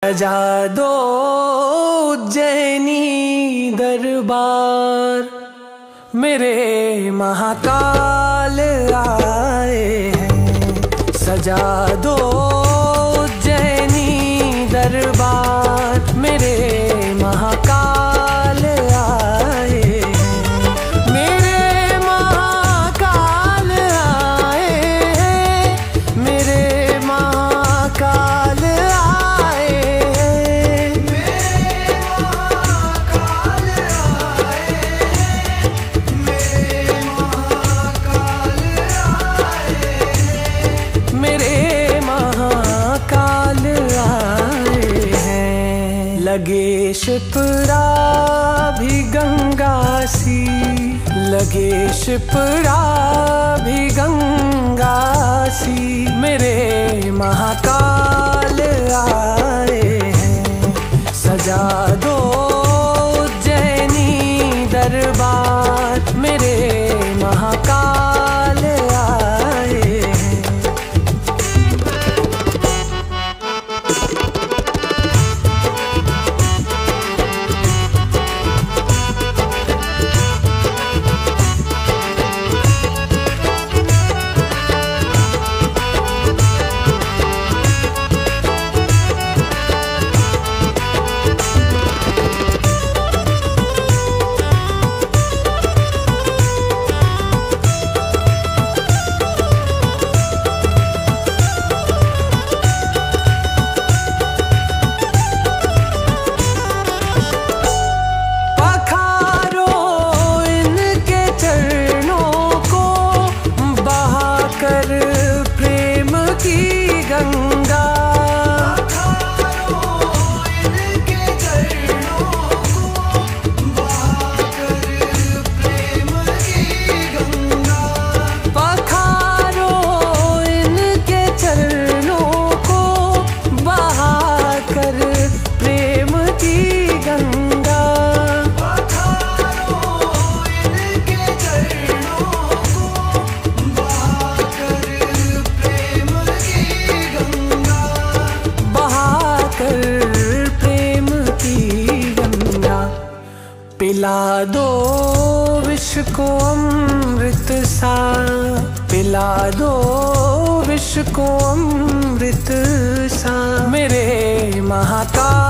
सजा दो उज्जैनी दरबार, मेरे महाकाल आए हैं। सजा दो उज्जैनी दरबार, मेरे महाकाल आए हैं। मेरे महाकाल आए हैं, मेरे महाकाल आए हैं। मेरे महाकाल आए हैं, मेरे महाकाल आए हैं। मेरे महाकाल आए हैं। लगे शिप्रा भी गंगा सी, लगे शिप्रा भी गंगा सी, मेरे महाकाल आए हैं। सजा दो उज्जैनी दरबार, मेरे महाकाल आए हैं। पिला दो विष को अमृत सा, पिला दो विष को अमृत सा, मेरे महाकाल